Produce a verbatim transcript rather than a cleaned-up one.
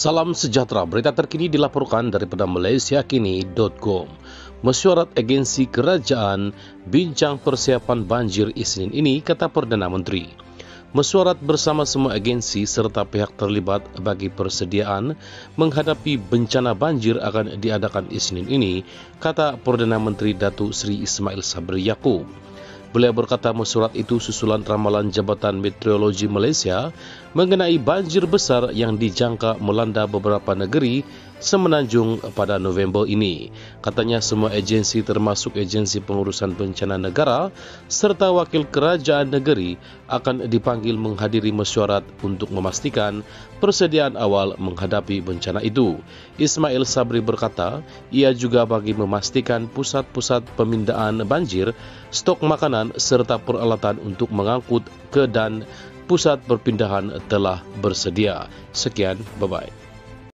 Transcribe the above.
Salam sejahtera, berita terkini dilaporkan daripada malaysia kini dot com. Mesyuarat agensi kerajaan bincang persiapan banjir Isnin ini, kata Perdana Menteri. Mesyuarat bersama semua agensi serta pihak terlibat bagi persediaan menghadapi bencana banjir akan diadakan Isnin ini, kata Perdana Menteri Datuk Seri Ismail Sabri Yaakob. Beliau berkata mesyuarat itu susulan ramalan Jabatan Meteorologi Malaysia mengenai banjir besar yang dijangka melanda beberapa negeri semenanjung pada November ini. Katanya semua agensi termasuk agensi pengurusan bencana negara serta wakil kerajaan negeri akan dipanggil menghadiri mesyuarat untuk memastikan persediaan awal menghadapi bencana itu. Ismail Sabri berkata, ia juga bagi memastikan pusat-pusat pemindaan banjir, stok makanan serta peralatan untuk mengangkut ke dan pusat perpindahan telah bersedia. Sekian, bye-bye.